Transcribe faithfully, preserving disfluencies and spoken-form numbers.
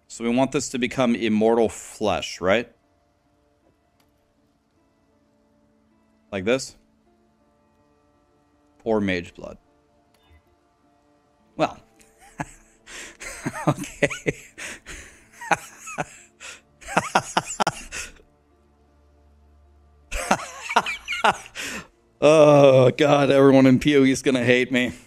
So we want this to become immortal flesh, right? Like this? Pour mage blood. Well. Okay. Oh, God, everyone in P O E is going to hate me.